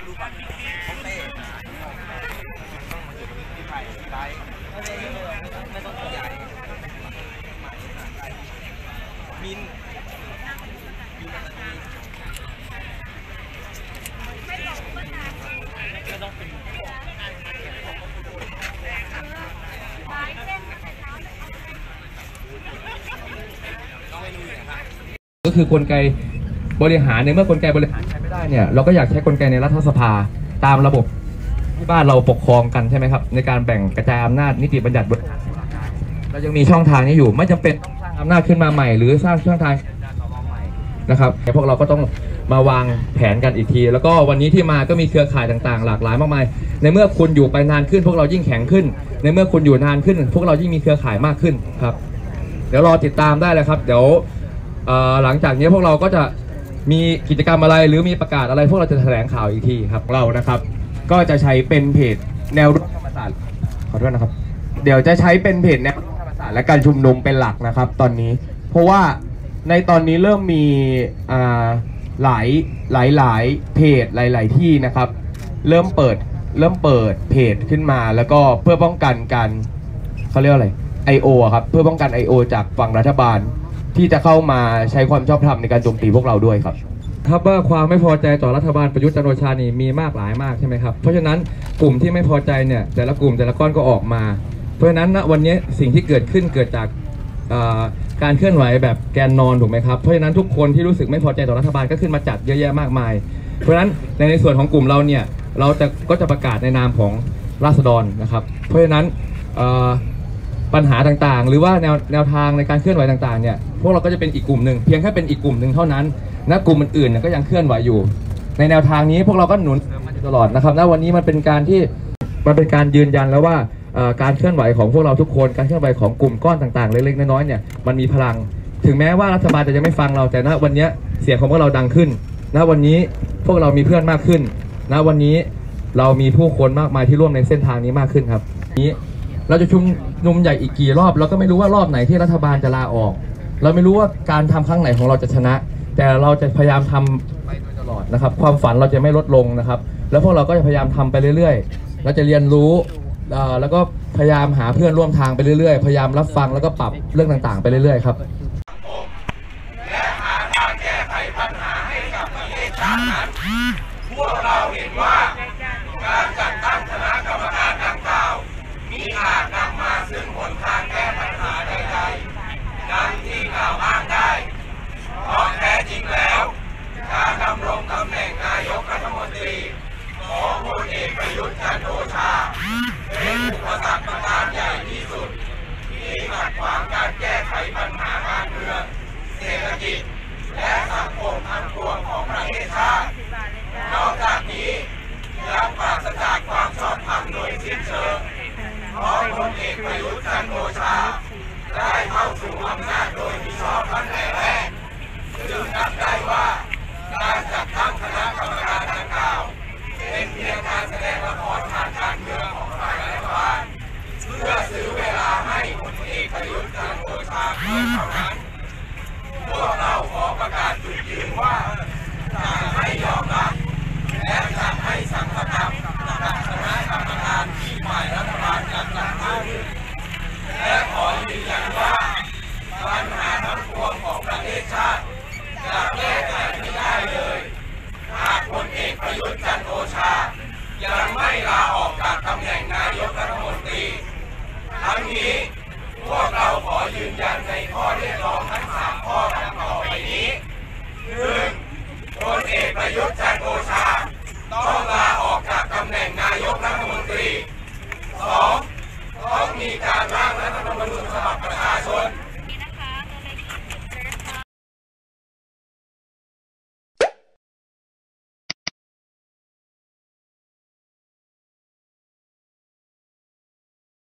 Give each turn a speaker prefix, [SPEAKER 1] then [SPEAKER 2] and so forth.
[SPEAKER 1] ก็คือกลไกบริหารในเมื่อกลไกบริหารใช้ไม่ได้เนี่ยเราก็อยากใช้กลไกในรัฐสภาตามระบบที่บ้านเราปกครองกันใช่ไหมครับในการแบ่งกระจายอำนาจนิติบัญญัติบริหารเรายังมีช่องทางนี้อยู่ไม่จำเป็นต้องสร้างอำนาจขึ้นมาใหม่หรือสร้างช่องทางใหม่นะครับพวกเราก็ต้องมาวางแผนกันอีกทีแล้วก็วันนี้ที่มาก็มีเครือข่ายต่างๆหลากหลายมากมายในเมื่อคุณอยู่ไปนานขึ้นพวกเรายิ่งแข็งขึ้นในเมื่อคุณอยู่นานขึ้นพวกเรายิ่งมีเครือข่ายมากขึ้นครับเดี๋ยวรอติดตามได้เลยครับเดี๋ยวหลังจากนี้พวกเราก็จะมีกิจกรรมอะไรหรือมีประกาศอะไรพวกเราจะแถลงข่าวอีกทีครับเรานะครับก็จะใช้เป็นเพจแนวร่วมธรรมศาสตร์ขอโทษนะครับเดี๋ยวจะใช้เป็นเพจแนวร่วมธรรมศาสตร์และการชุมนุมเป็นหลักนะครับตอนนี้เพราะว่าในตอนนี้เริ่มมีหลายเพจหลายที่นะครับเริ่มเปิดเพจขึ้นมาแล้วก็เพื่อป้องกันการเขาเรียกอะไร I.O. ครับเพื่อป้องกัน I.O. จากฝั่งรัฐบาลที่จะเข้ามาใช้ความชอบธรรมในการโจมตีพวกเราด้วยครับครับว่าความไม่พอใจต่อรัฐบาลประยุทธ์จันทร์โอชานี่มีมากหลายมากใช่ไหมครับเพราะฉะนั้นกลุ่มที่ไม่พอใจเนี่ยแต่ละกลุ่มแต่ละก้อนก็ออกมาเพราะฉะนั้นณวันนี้สิ่งที่เกิดขึ้นเกิดจากการเคลื่อนไหวแบบแกนนอนถูกไหมครับเพราะฉะนั้นทุกคนที่รู้สึกไม่พอใจต่อรัฐบาลก็ขึ้นมาจัดเยอะแยะมากมายเพราะฉะนั้นในส่วนของกลุ่มเราเนี่ยเราก็จะประกาศในนามของราษฎรนะครับเพราะฉะนั้นปัญหาต่างๆหรือว่าแนวทางในการเคลื่อนไหวต่างๆเนี่ยพวกเราก็จะเป็นอีกกลุ่มหนึ่งเพียงแค่เป็นอีกกลุ่มหนึ่งเท่านั้นนะกลุ่มอื่นๆก็ยังเคลื่อนไหวอยู่ในแนวทางนี้พวกเราก็หนุนมาตลอดนะครับณวันนี้มันเป็นการยืนยันแล้วว่าการเคลื่อนไหวของพวกเราทุกคนการเคลื่อนไหวของกลุ่มก้อนต่างๆเล็กๆน้อยๆเนี่ยมันมีพลังถึงแม้ว่ารัฐบาลจะยังไม่ฟังเราแต่ณวันนี้เสียงของพวกเราดังขึ้นณวันนี้พวกเรามีเพื่อนมากขึ้นณวันนี้เรามีผู้คนมากมายที่ร่วมในเส้นทางนี้มากขึ้นครับนี้เราจะชุมนุมใหญ่อีกกี่รอบเราก็ไม่รู้ว่ารอบไหนที่รัฐบาลจะลาออกเราไม่รู้ว่าการทำครั้งไหนของเราจะชนะแต่เราจะพยายามทำไปโดยตลอดนะครับความฝันเราจะไม่ลดลงนะครับแล้วพวกเราก็จะพยายามทำไปเรื่อยๆเราจะเรียนรู้แล้วก็พยายามหาเพื่อนร่วมทางไปเรื่อยๆพยายามรับฟังแล้วก็ปรับเรื่องต่างๆไปเรื่อยๆครับ
[SPEAKER 2] และหาทางแก้ไขปัญหาให้กับประเทศชาตินั้นพวกเราเห็นว่าการจัดตั้งคณะกรรมการดังกล่าวมีอาจนำมาซึ่งหนทางแก้ปัญหาใดๆดังที่กล่าวอ้างได้เพราะแท้จริงแล้วการดำรงตำแหน่งนายกรัฐมนตรีของพลเอกประยุทธ์จันทร์โอชาเป็นอุปสรรคประการใหญ่ที่สุดที่ขัดขวางการแก้ไขปัญหาการเมืองเศรษฐกิจและสังคมทั้งปวงของประเทศชาตินอกจากนี้ยังปราศจากความชอบธรรมโดยสิ้นเชิงเพราะพลเอกประยุทธ์จันทร์โอชาได้เข้าสู่อำนาจโดยมิชอบตั้งแต่แรกจึงนับได้ว่าการจัดตั้งคณะกรรมการดังกล่าวเป็นเพียงการแสดงละครทางการเมืองของฝ่ายรัฐบาลเพื่อซื้อเวลาให้พลเอกประยุทธ์จันทร์โอชาเพียงเท่านั้นพวกเราขอประกาศจุดยืนว่าจะไม่ยอมรับและจะไม่สังกัดกับคณะกรรมการที่ฝ่ายรัฐบาลจัดตั้งขึ้นและขอยืนยันว่าปัญหาทั้งปวงของประเทศชาติจะแก้ไขไม่ได้เลยหากพลเอกประยุทธ์จันทร์โอชายังไม่ลาออกจากตำแหน่งนายกรัฐมนตรีทั้งนี้พวกเราขอยืนยันในข้อเรียกร้องทั้ง3 ข้อดังต่อไปนี้ 1. พลเอกประยุทธ์จันทร์โอชา